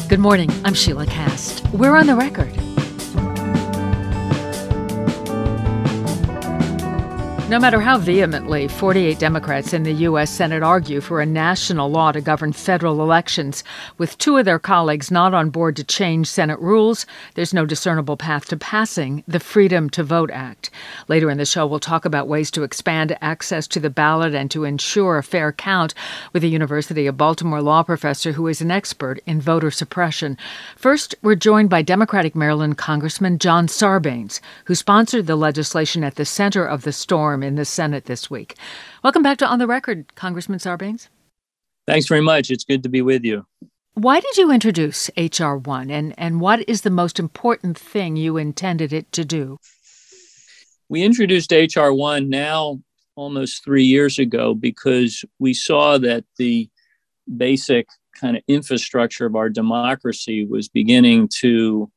Good morning. I'm Sheila Cast. We're on the record. No matter how vehemently 48 Democrats in the U.S. Senate argue for a national law to govern federal elections, with two of their colleagues not on board to change Senate rules, there's no discernible path to passing the Freedom to Vote Act. Later in the show, we'll talk about ways to expand access to the ballot and to ensure a fair count with a University of Baltimore law professor who is an expert in voter suppression. First, we're joined by Democratic Maryland Congressman John Sarbanes, who sponsored the legislation at the center of the storm in the Senate this week. Welcome back to On the Record, Congressman Sarbanes. Thanks very much. It's good to be with you. Why did you introduce H.R. 1, and what is the most important thing you intended it to do? We introduced H.R. 1 now almost 3 years ago because we saw that the basic kind of infrastructure of our democracy was beginning to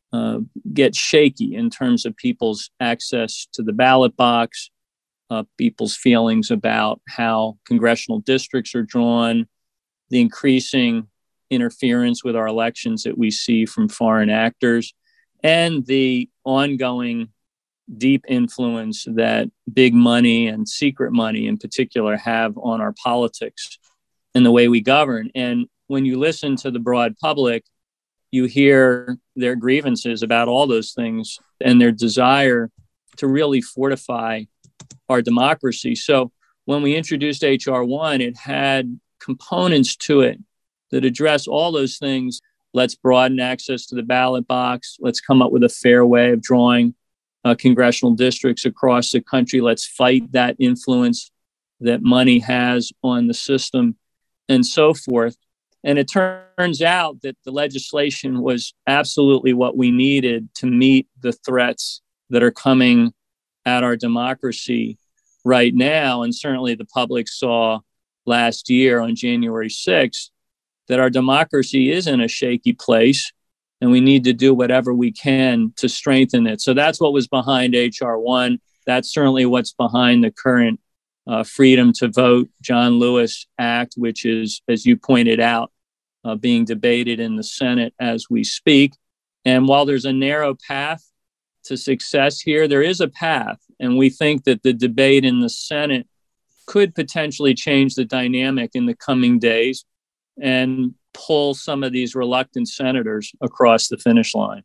get shaky in terms of people's access to the ballot box, people's feelings about how congressional districts are drawn, the increasing interference with our elections that we see from foreign actors, and the ongoing deep influence that big money and secret money in particular have on our politics and the way we govern. And when you listen to the broad public, you hear their grievances about all those things and their desire to really fortify our democracy. So when we introduced H.R. 1, it had components to it that address all those things. Let's broaden access to the ballot box. Let's come up with a fair way of drawing congressional districts across the country. Let's fight that influence that money has on the system and so forth. And it turns out that the legislation was absolutely what we needed to meet the threats that are coming at our democracy right now. And certainly the public saw last year on January 6th that our democracy is in a shaky place and we need to do whatever we can to strengthen it. So that's what was behind H.R. 1. That's certainly what's behind the current Freedom to Vote John Lewis Act, which is, as you pointed out, being debated in the Senate as we speak. And while there's a narrow path to success here, there is a path. And we think that the debate in the Senate could potentially change the dynamic in the coming days and pull some of these reluctant senators across the finish line.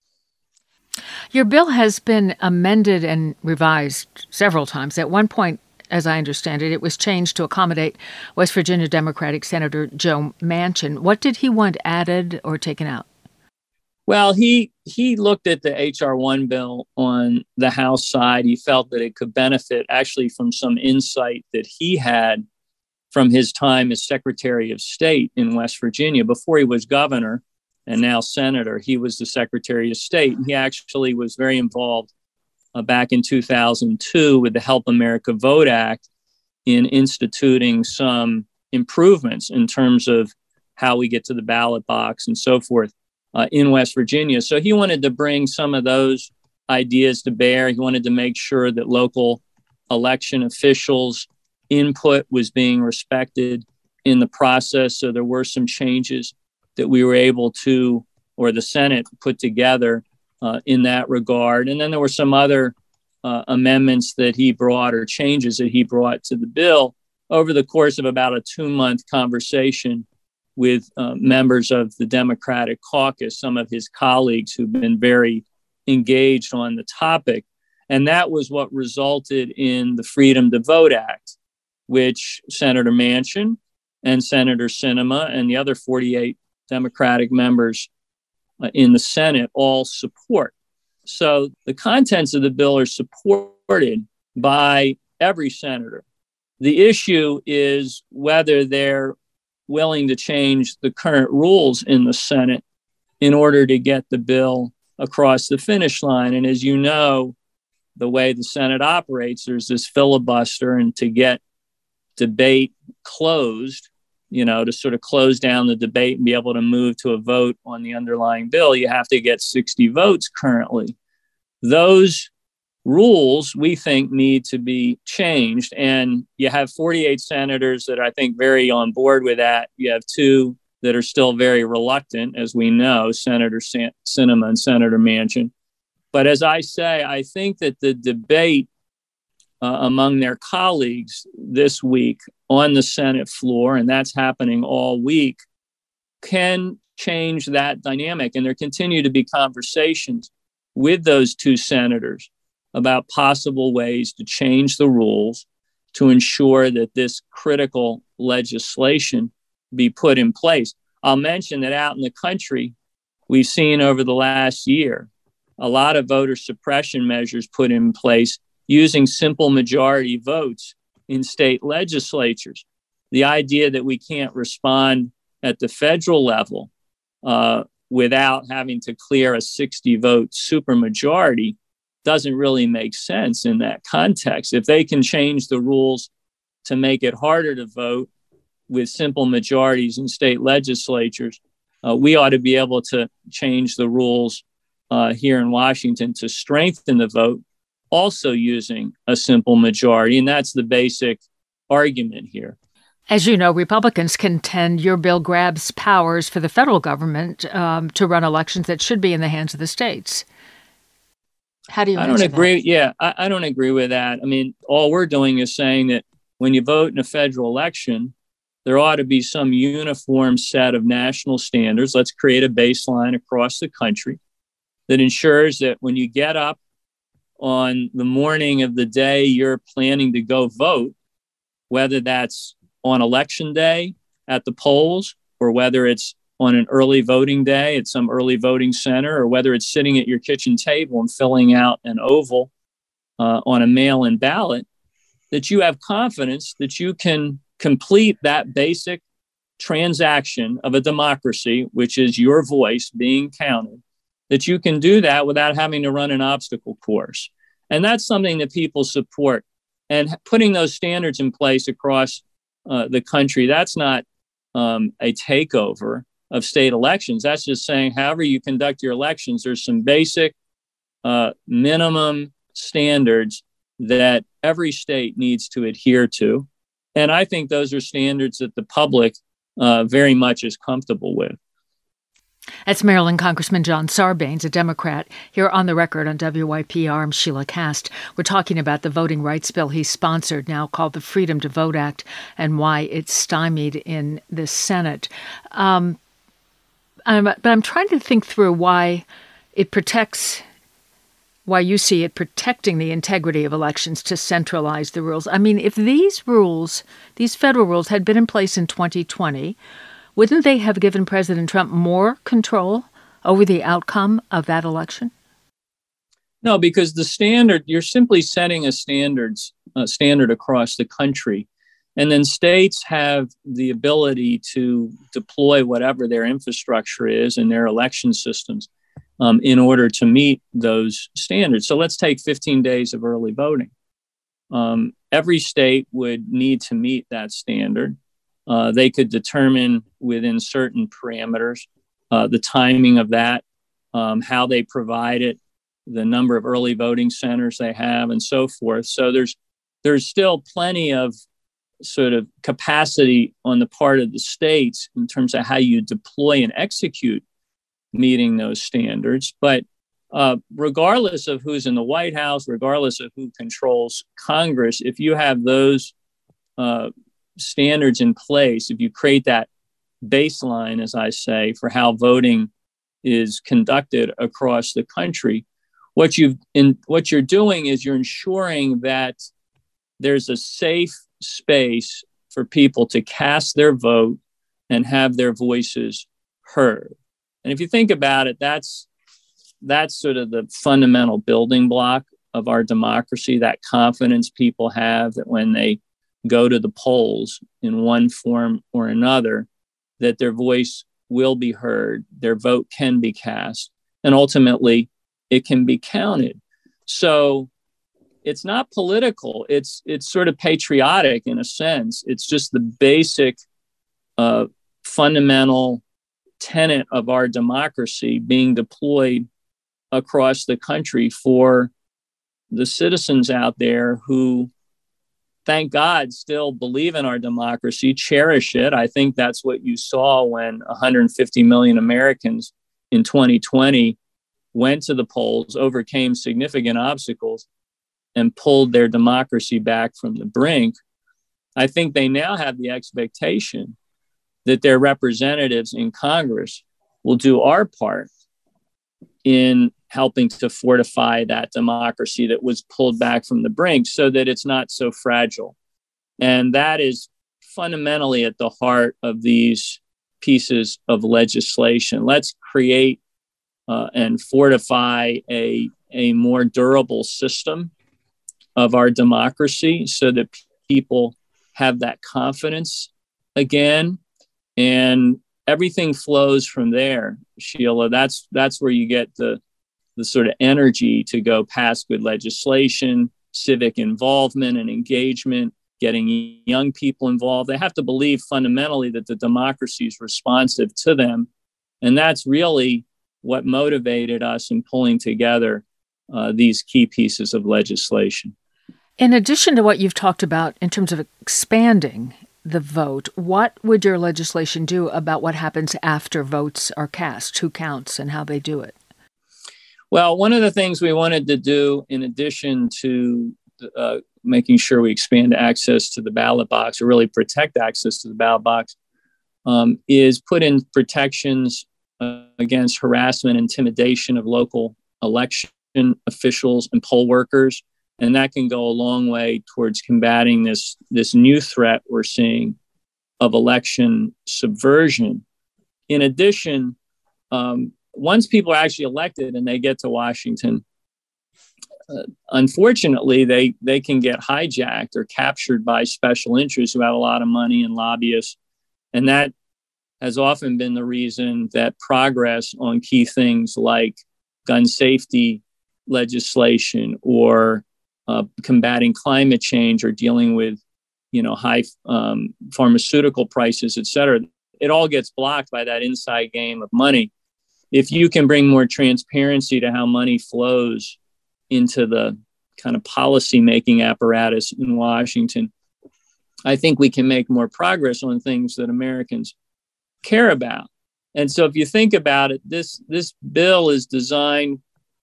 Your bill has been amended and revised several times. At one point, as I understand it, it was changed to accommodate West Virginia Democratic Senator Joe Manchin. What did he want added or taken out? Well, he looked at the H.R. 1 bill on the House side. He felt that it could benefit actually from some insight that he had from his time as Secretary of State in West Virginia. Before he was governor and now senator, he was the Secretary of State. He actually was very involved back in 2002 with the Help America Vote Act in instituting some improvements in terms of how we get to the ballot box and so forth in West Virginia. So he wanted to bring some of those ideas to bear. He wanted to make sure that local election officials' input was being respected in the process. So there were some changes that we were able to, or the Senate put together in that regard. And then there were some other amendments that he brought or changes that he brought to the bill over the course of about a 2-month conversation with members of the Democratic caucus, some of his colleagues who've been very engaged on the topic. And that was what resulted in the Freedom to Vote Act, which Senator Manchin and Senator Sinema and the other 48 Democratic members in the Senate all support. So the contents of the bill are supported by every senator. The issue is whether they're willing to change the current rules in the Senate in order to get the bill across the finish line. And as you know, the way the Senate operates, there's this filibuster, and to get debate closed, to sort of close down the debate and be able to move to a vote on the underlying bill, you have to get 60 votes currently. Those rules, we think, need to be changed. And you have 48 senators that I think very on board with that. You have 2 that are still very reluctant, as we know, Senator Sinema and Senator Manchin. But as I say, I think that the debate among their colleagues this week on the Senate floor, and that's happening all week, can change that dynamic. And there continue to be conversations with those two senators about possible ways to change the rules to ensure that this critical legislation be put in place. I'll mention that out in the country, we've seen over the last year a lot of voter suppression measures put in place using simple majority votes in state legislatures. The idea that we can't respond at the federal level without having to clear a 60-vote supermajority doesn't really make sense in that context. If they can change the rules to make it harder to vote with simple majorities in state legislatures, we ought to be able to change the rules here in Washington to strengthen the vote, also using a simple majority. And that's the basic argument here. As you know, Republicans contend your bill grabs powers for the federal government to run elections that should be in the hands of the states. How do you answer that? I don't agree. Yeah, I don't agree with that. I mean, all we're doing is saying that when you vote in a federal election, there ought to be some uniform set of national standards. Let's create a baseline across the country that ensures that when you get up on the morning of the day you're planning to go vote, whether that's on election day at the polls or whether it's on an early voting day at some early voting center, or whether it's sitting at your kitchen table and filling out an oval on a mail-in ballot, that you have confidence that you can complete that basic transaction of a democracy, which is your voice being counted, that you can do that without having to run an obstacle course. And that's something that people support. And putting those standards in place across the country, that's not a takeover of state elections. That's just saying, however you conduct your elections, there's some basic minimum standards that every state needs to adhere to. And I think those are standards that the public very much is comfortable with. That's Maryland Congressman John Sarbanes, a Democrat, here on the record on WYPR. I'm Sheila Cast. We're talking about the voting rights bill he sponsored, now called the Freedom to Vote Act, and why it's stymied in the Senate. But I'm trying to think through why you see it protecting the integrity of elections to centralize the rules. I mean, if these federal rules had been in place in 2020, wouldn't they have given President Trump more control over the outcome of that election? No, because the standard, you're simply setting a standard across the country. And then states have the ability to deploy whatever their infrastructure is in their election systems in order to meet those standards. So let's take 15 days of early voting. Every state would need to meet that standard. They could determine within certain parameters the timing of that, how they provide it, the number of early voting centers they have, and so forth. So there's still plenty of sort of capacity on the part of the states in terms of how you deploy and execute meeting those standards. But regardless of who's in the White House, regardless of who controls Congress, if you have those standards in place, if you create that baseline, as I say, for how voting is conducted across the country, what you're doing is you're ensuring that there's a safe space for people to cast their vote and have their voices heard. And if you think about it, that's sort of the fundamental building block of our democracy, that confidence people have that when they go to the polls in one form or another, that their voice will be heard, their vote can be cast, and ultimately it can be counted. So it's not political. It's sort of patriotic in a sense. It's just the basic fundamental tenet of our democracy being deployed across the country for the citizens out there who thank God, still believe in our democracy, cherish it. I think that's what you saw when 150 million Americans in 2020 went to the polls, overcame significant obstacles, and pulled their democracy back from the brink. I think they now have the expectation that their representatives in Congress will do our part in helping to fortify that democracy that was pulled back from the brink so that it's not so fragile. And that is fundamentally at the heart of these pieces of legislation. Let's create and fortify a more durable system of our democracy so that people have that confidence again. And everything flows from there, Sheila. That's where you get the sort of energy to go pass good legislation, civic involvement and engagement, getting young people involved. They have to believe fundamentally that the democracy is responsive to them. And that's really what motivated us in pulling together these key pieces of legislation. In addition to what you've talked about in terms of expanding the vote, what would your legislation do about what happens after votes are cast, who counts and how they do it? Well, one of the things we wanted to do, in addition to making sure we expand access to the ballot box, or really protect access to the ballot box, is put in protections against harassment, intimidation of local election officials and poll workers. And that can go a long way towards combating this new threat we're seeing of election subversion. In addition, once people are actually elected and they get to Washington, unfortunately, they can get hijacked or captured by special interests who have a lot of money and lobbyists. And that has often been the reason that progress on key things like gun safety legislation or combating climate change or dealing with, high pharmaceutical prices, et cetera, it all gets blocked by that inside game of money. If you can bring more transparency to how money flows into the kind of policy-making apparatus in Washington, I think we can make more progress on things that Americans care about. And so if you think about it, this bill is designed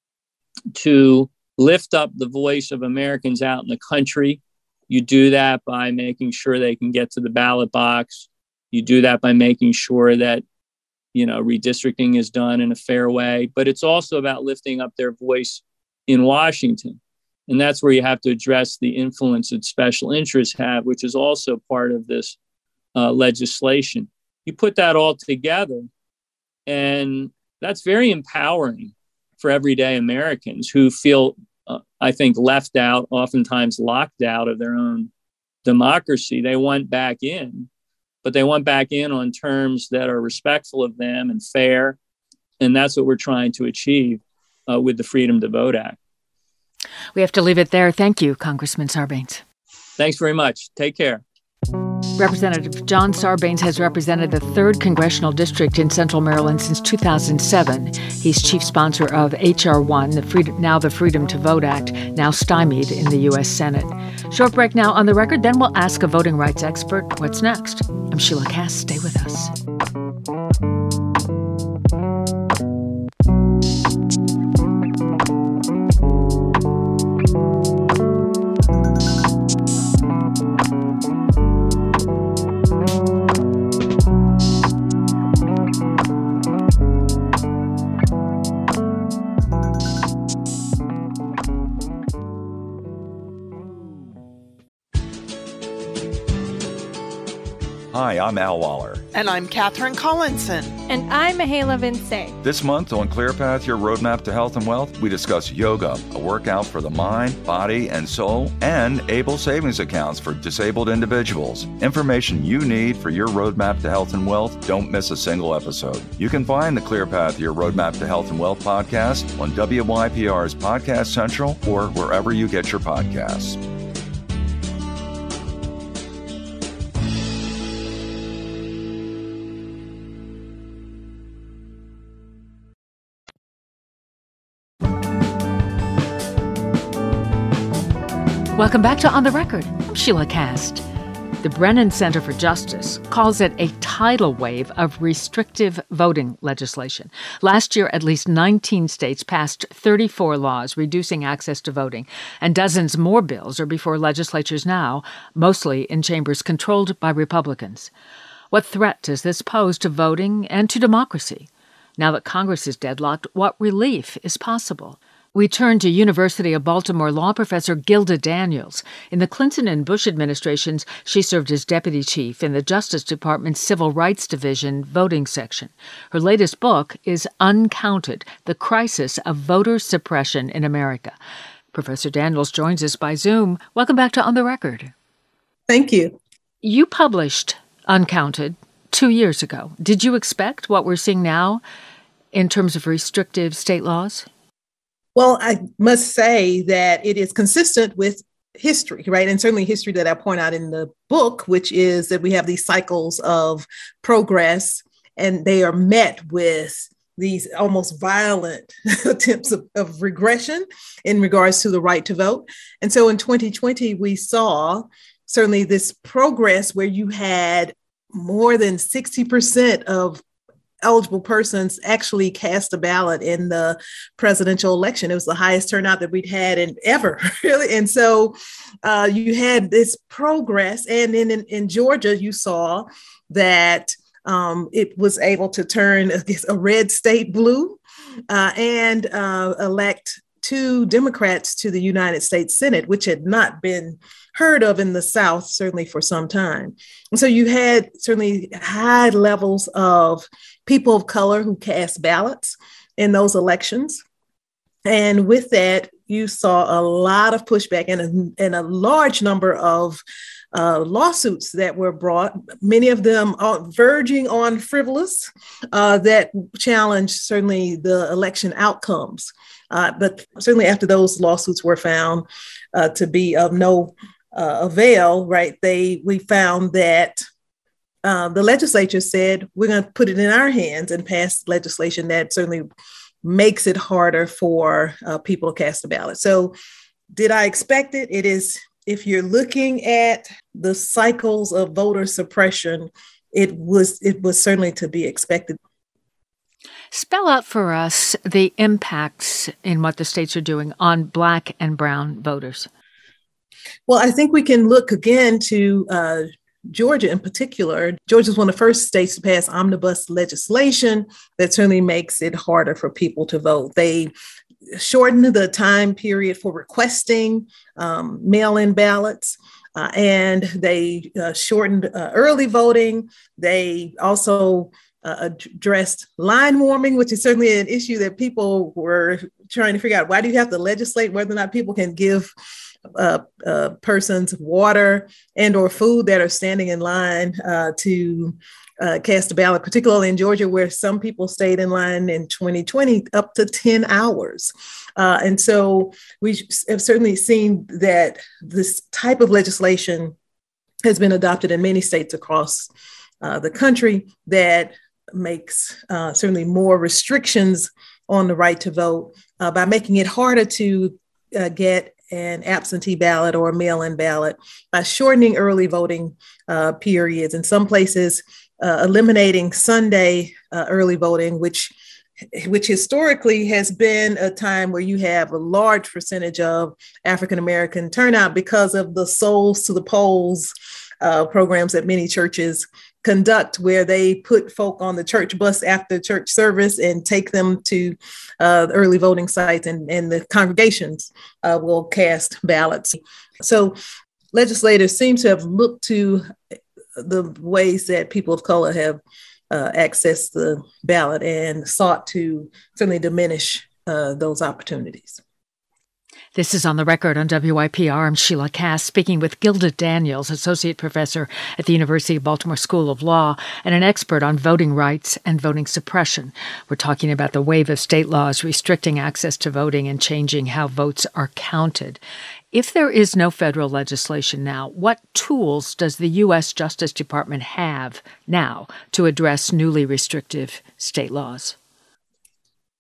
to lift up the voice of Americans out in the country. You do that by making sure they can get to the ballot box. You do that by making sure that, redistricting is done in a fair way. But it's also about lifting up their voice in Washington. And that's where you have to address the influence that special interests have, which is also part of this legislation. You put that all together, and that's very empowering for everyday Americans who feel, I think, left out, oftentimes locked out of their own democracy. They want back in, but they want back in on terms that are respectful of them and fair. And that's what we're trying to achieve with the Freedom to Vote Act. We have to leave it there. Thank you, Congressman Sarbanes. Thanks very much. Take care. Representative John Sarbanes has represented the 3rd Congressional District in Central Maryland since 2007. He's chief sponsor of H.R. 1, the Freedom to Vote Act, now stymied in the U.S. Senate. Short break now on The Record, then we'll ask a voting rights expert what's next. I'm Sheila Cass. Stay with us. Hi, I'm Al Waller. And I'm Katherine Collinson. And I'm Mahela Vince. This month on ClearPath, your roadmap to health and wealth, we discuss yoga, a workout for the mind, body, and soul, and ABLE savings accounts for disabled individuals. Information you need for your roadmap to health and wealth. Don't miss a single episode. You can find the ClearPath, your roadmap to health and wealth podcast on WYPR's Podcast Central or wherever you get your podcasts. Welcome back to On the Record. I'm Sheila Cast. The Brennan Center for Justice calls it a tidal wave of restrictive voting legislation. Last year, at least 19 states passed 34 laws reducing access to voting, and dozens more bills are before legislatures now, mostly in chambers controlled by Republicans. What threat does this pose to voting and to democracy? Now that Congress is deadlocked, what relief is possible? We turn to University of Baltimore law professor Gilda Daniels. In the Clinton and Bush administrations, she served as deputy chief in the Justice Department's Civil Rights Division voting section. Her latest book is Uncounted: The Crisis of Voter Suppression in America. Professor Daniels joins us by Zoom. Welcome back to On the Record. Thank you. You published Uncounted 2 years ago. Did you expect what we're seeing now in terms of restrictive state laws? Well, I must say that it is consistent with history, right? And certainly history that I point out in the book, which is that we have these cycles of progress, and they are met with these almost violent attempts of regression in regards to the right to vote. And so in 2020, we saw certainly this progress where you had more than 60% of eligible persons actually cast a ballot in the presidential election. It was the highest turnout that we'd had in ever, really. And so you had this progress. And then in Georgia, you saw that it was able to turn a red state blue and elect 2 Democrats to the United States Senate, which had not been heard of in the South, certainly for some time. And so you had certainly high levels of people of color who cast ballots in those elections. And with that, you saw a lot of pushback and a large number of lawsuits that were brought, many of them verging on frivolous, that challenged certainly the election outcomes. But certainly after those lawsuits were found to be of no avail, right, we found that the legislature said, we're going to put it in our hands and pass legislation that certainly makes it harder for people to cast a ballot. So did I expect it? It is, if you're looking at the cycles of voter suppression, it was certainly to be expected. Spell out for us the impacts in what the states are doing on Black and brown voters. Well, I think we can look again to Georgia in particular. Georgia is one of the first states to pass omnibus legislation that certainly makes it harder for people to vote. They shortened the time period for requesting mail-in ballots, and they shortened early voting. They also addressed line warming, which is certainly an issue that people were trying to figure out. Why do you have to legislate whether or not people can give persons water and or food that are standing in line to cast a ballot, particularly in Georgia, where some people stayed in line in 2020 up to 10 hours. And so we have certainly seen that this type of legislation has been adopted in many states across the country that makes certainly more restrictions on the right to vote by making it harder to get an absentee ballot or a mail-in ballot, by shortening early voting periods. In some places, eliminating Sunday early voting, which historically has been a time where you have a large percentage of African-American turnout because of the Souls to the Polls programs that many churches conduct, where they put folk on the church bus after church service and take them to the early voting sites, and the congregations will cast ballots. So legislators seem to have looked to the ways that people of color have accessed the ballot and sought to certainly diminish those opportunities. This is On the Record on WYPR. I'm Sheila Cast, speaking with Gilda Daniels, Associate Professor at the University of Baltimore School of Law and an expert on voting rights and voting suppression. We're talking about the wave of state laws restricting access to voting and changing how votes are counted. If there is no federal legislation now, what tools does the U.S. Justice Department have now to address newly restrictive state laws?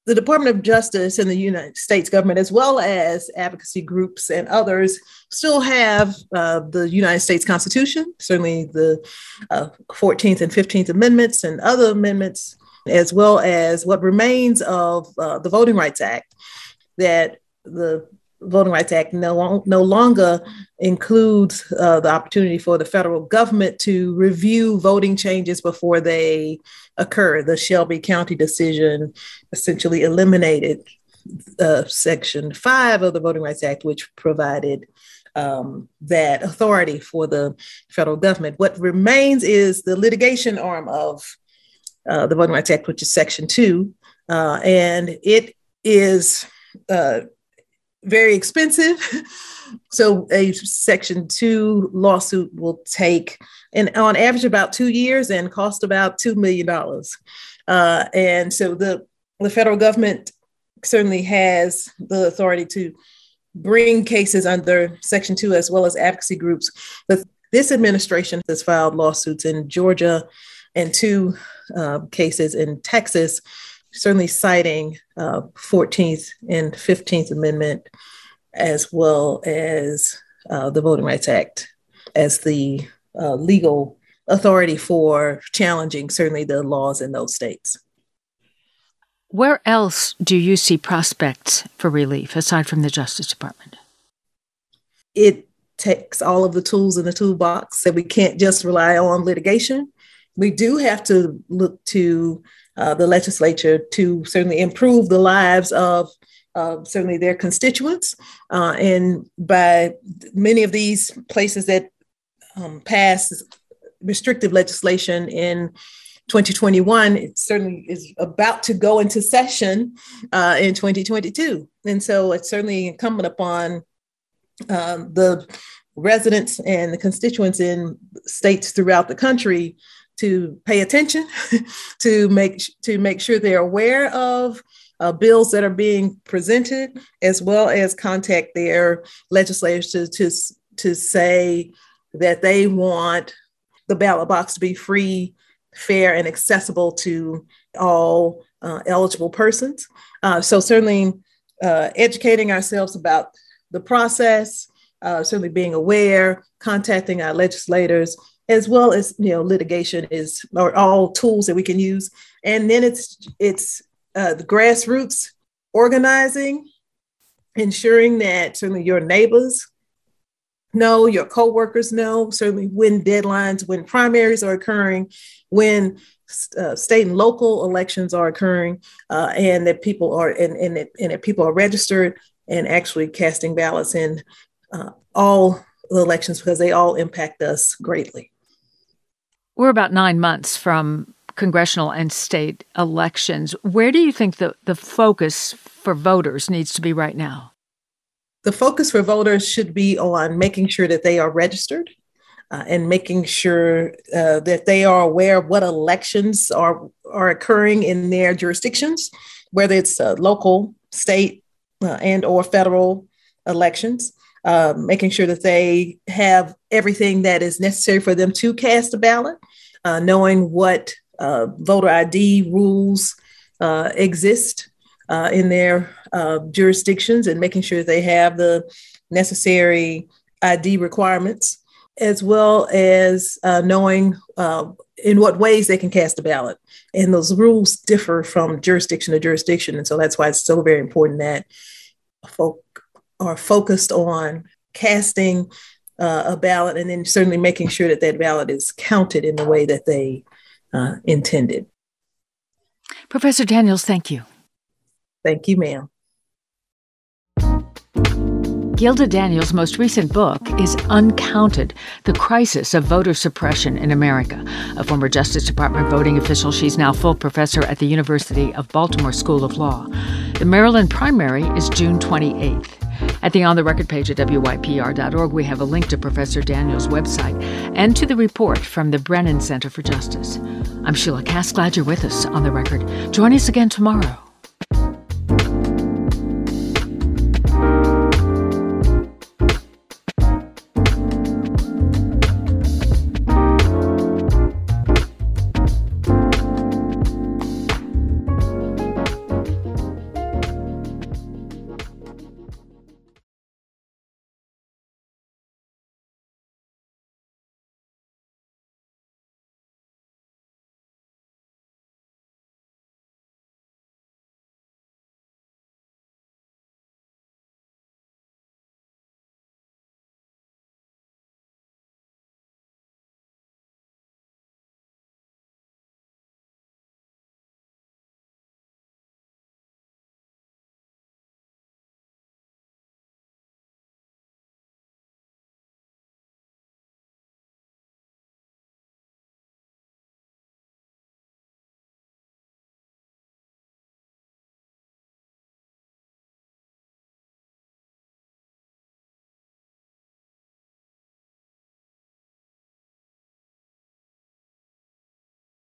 the Department of Justice and the United States government, as well as advocacy groups and others, still have the United States Constitution, certainly the 14th and 15th Amendments and other amendments, as well as what remains of the Voting Rights Act, that the Voting Rights Act no longer includes the opportunity for the federal government to review voting changes before they occur. The Shelby County decision essentially eliminated Section 5 of the Voting Rights Act, which provided that authority for the federal government. What remains is the litigation arm of the Voting Rights Act, which is Section 2, and it is very expensive. So a Section 2 lawsuit will take, on average, about 2 years and cost about $2 million. And so the federal government certainly has the authority to bring cases under Section 2 as well as advocacy groups. But this administration has filed lawsuits in Georgia and 2 cases in Texas, certainly citing 14th and 15th Amendment, as well as the Voting Rights Act as the legal authority for challenging certainly the laws in those states. Where else do you see prospects for relief aside from the Justice Department? It takes all of the tools in the toolbox, that we can't just rely on litigation. We do have to look to the legislature to certainly improve the lives of certainly their constituents. And by many of these places that passed restrictive legislation in 2021, it certainly is about to go into session in 2022. And so it's certainly incumbent upon the residents and the constituents in states throughout the country to pay attention, to make sure they're aware of bills that are being presented, as well as contact their legislators to say that they want the ballot box to be free, fair, and accessible to all eligible persons. So certainly educating ourselves about the process, certainly being aware, contacting our legislators, as well as, litigation are all tools that we can use. And then it's the grassroots organizing, ensuring that certainly your neighbors know, your coworkers know, certainly when deadlines, when primaries are occurring, when state and local elections are occurring, and that people are and that people are registered and actually casting ballots in all the elections, because they all impact us greatly. We're about 9 months from congressional and state elections. Where do you think the focus for voters needs to be right now? The focus for voters should be on making sure that they are registered and making sure that they are aware of what elections are occurring in their jurisdictions, whether it's local, state, and or federal elections. Making sure that they have everything that is necessary for them to cast a ballot, knowing what voter ID rules exist in their jurisdictions, and making sure they have the necessary ID requirements, as well as knowing in what ways they can cast a ballot. And those rules differ from jurisdiction to jurisdiction. And so that's why it's so very important that folk are focused on casting a ballot, and then certainly making sure that that ballot is counted in the way that they intended. Professor Daniels, thank you. Thank you, ma'am. Gilda Daniels' most recent book is Uncounted: The Crisis of Voter Suppression in America. A former Justice Department voting official, she's now full professor at the University of Baltimore School of Law. The Maryland primary is June 28th. At the On the Record page at WYPR.org, we have a link to Professor Daniels' website and to the report from the Brennan Center for Justice. I'm Sheila Cass. Glad you're with us on The Record. Join us again tomorrow.